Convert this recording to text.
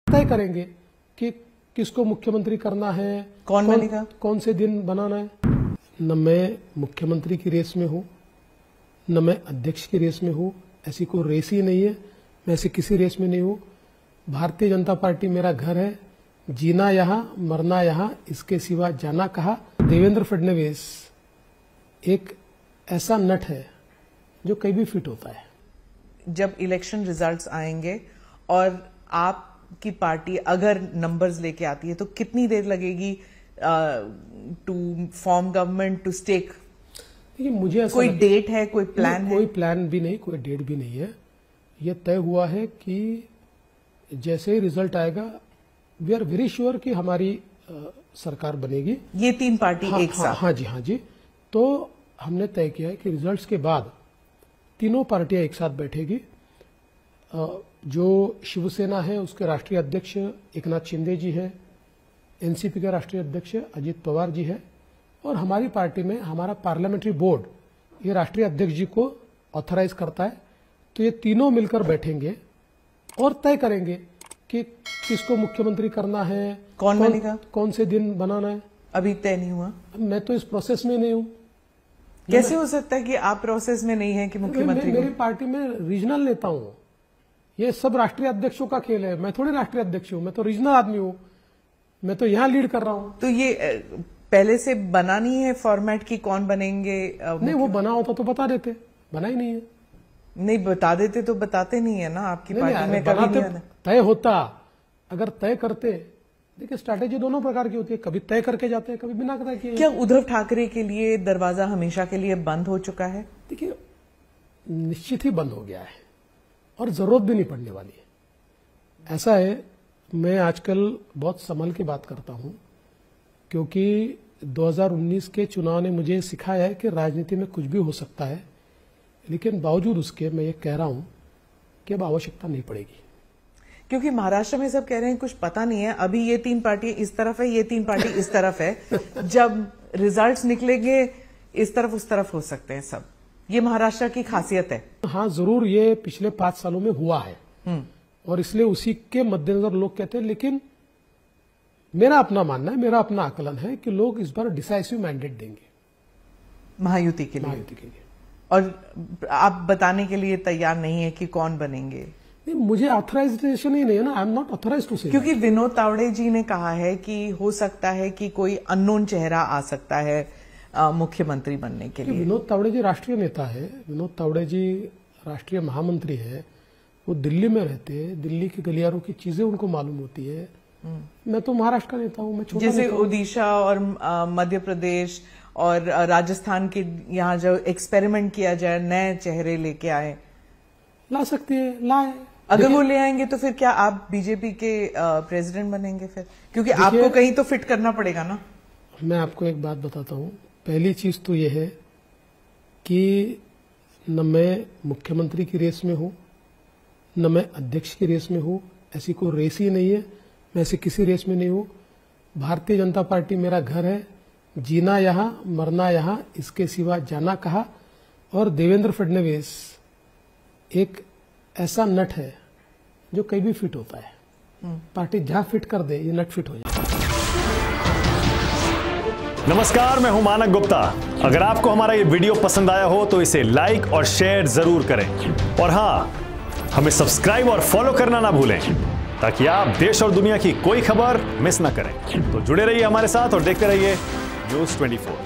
तय करेंगे कि किसको मुख्यमंत्री करना है, कौन बनेगा, कौन से दिन बनाना है। न मैं मुख्यमंत्री की रेस में हूं, न मैं अध्यक्ष की रेस में हूं, ऐसी कोई रेस ही नहीं है। मैं ऐसी किसी रेस में नहीं हूं। भारतीय जनता पार्टी मेरा घर है, जीना यहां मरना यहां, इसके सिवा जाना कहा। देवेंद्र फडणवीस एक ऐसा नट है जो कहीं भी फिट होता है। जब इलेक्शन रिजल्ट्स आएंगे और आपकी पार्टी अगर नंबर्स लेके आती है तो कितनी देर लगेगी to form government, to stake? मुझे ऐसा कोई डेट है, कोई प्लान है? कोई प्लान भी नहीं, कोई डेट भी नहीं है। यह तय हुआ है कि जैसे ही रिजल्ट आएगा वी आर वेरी श्योर कि हमारी सरकार बनेगी। ये तीन पार्टी एक साथ? हाँ जी, हाँ जी। तो हमने तय किया है कि रिजल्ट्स के बाद तीनों पार्टियां एक साथ बैठेगी। जो शिवसेना है उसके राष्ट्रीय अध्यक्ष एकनाथ शिंदे जी है, एनसीपी के राष्ट्रीय अध्यक्ष अजित पवार जी है, और हमारी पार्टी में हमारा पार्लियामेंट्री बोर्ड ये राष्ट्रीय अध्यक्ष जी को ऑथराइज करता है। तो ये तीनों मिलकर बैठेंगे और तय करेंगे कि किसको मुख्यमंत्री करना है, कौन बनेगा, कौन से दिन बनाना है। अभी तय नहीं हुआ? मैं तो इस प्रोसेस में नहीं हूं। कैसे हो सकता है कि आप प्रोसेस में नहीं है कि मुख्यमंत्री? मेरी पार्टी में रीजनल नेता हूं। ये सब राष्ट्रीय अध्यक्षों का खेल है। मैं थोड़े राष्ट्रीय अध्यक्ष हूं, मैं तो रीजनल आदमी हूं। मैं तो यहां लीड कर रहा हूं। तो ये पहले से बना नहीं है फॉर्मेट की कौन बनेंगे? नहीं, वो बना होता तो बता देते, बना ही नहीं है। नहीं बता देते तो बताते नहीं है ना आपकी पार्टी में? कभी नहीं तय होता, अगर तय करते। देखिए, स्ट्रैटेजी दोनों प्रकार की होती है, कभी तय करके जाते हैं, कभी बिना तय किए। क्या उद्धव ठाकरे के लिए दरवाजा हमेशा के लिए बंद हो चुका है? देखिए, निश्चित ही बंद हो गया है और जरूरत भी नहीं पड़ने वाली है। ऐसा है, मैं आजकल बहुत संभल के बात करता हूं, क्योंकि 2019 के चुनाव ने मुझे सिखाया है कि राजनीति में कुछ भी हो सकता है। लेकिन बावजूद उसके मैं ये कह रहा हूं कि अब आवश्यकता नहीं पड़ेगी। क्योंकि महाराष्ट्र में सब कह रहे हैं कुछ पता नहीं है, अभी ये तीन पार्टी इस तरफ है, ये तीन पार्टी इस तरफ है। जब रिजल्ट्स निकलेंगे इस तरफ उस तरफ हो सकते हैं सब। ये महाराष्ट्र की खासियत है। हाँ, जरूर ये पिछले 5 सालों में हुआ है और इसलिए उसी के मद्देनजर लोग कहते हैं। लेकिन मेरा अपना मानना है, मेरा अपना आकलन है कि लोग इस बार डिसाइसिव मैंडेट देंगे महायुति के लिए। महायुति के लिए। और आप बताने के लिए तैयार नहीं है कि कौन बनेंगे? नहीं, मुझे ऑथराइजेशन ही नहीं है ना। I am not authorized to say. क्योंकि विनोद तावड़े जी ने कहा है कि हो सकता है कि कोई अननोन चेहरा आ सकता है मुख्यमंत्री बनने के लिए। विनोद तावड़े जी राष्ट्रीय नेता है, विनोद तावड़े जी राष्ट्रीय महामंत्री है। वो दिल्ली में रहते हैं, दिल्ली के गलियारों की चीजें उनको मालूम होती है। मैं तो महाराष्ट्र का नेता हूं। मैं छोटा जैसे ओडिशा और मध्य प्रदेश और राजस्थान के यहाँ जो एक्सपेरिमेंट किया जाए, नए चेहरे लेके आए, ला सकते हैं, लाए। अगर वो ले आएंगे तो फिर क्या आप बीजेपी के प्रेसिडेंट बनेंगे फिर? क्योंकि आपको कहीं तो फिट करना पड़ेगा ना। मैं आपको एक बात बताता हूं। पहली चीज तो यह है कि न मैं मुख्यमंत्री की रेस में हूं, न मैं अध्यक्ष की रेस में हूं। ऐसी कोई रेस ही नहीं है। मैं ऐसी किसी रेस में नहीं हूं। भारतीय जनता पार्टी मेरा घर है, जीना यहां मरना यहां, इसके सिवा जाना कहा। और देवेंद्र फडणवीस एक ऐसा नट है जो कहीं भी फिट होता है। पार्टी जहां फिट कर दे, ये नट फिट हो जाए। नमस्कार, मैं हूं मानक गुप्ता। अगर आपको हमारा ये वीडियो पसंद आया हो तो इसे लाइक और शेयर जरूर करें। और हां, हमें सब्सक्राइब और फॉलो करना ना भूलें, ताकि आप देश और दुनिया की कोई खबर मिस ना करें। तो जुड़े रहिए हमारे साथ और देखते रहिए न्यूज़ 24।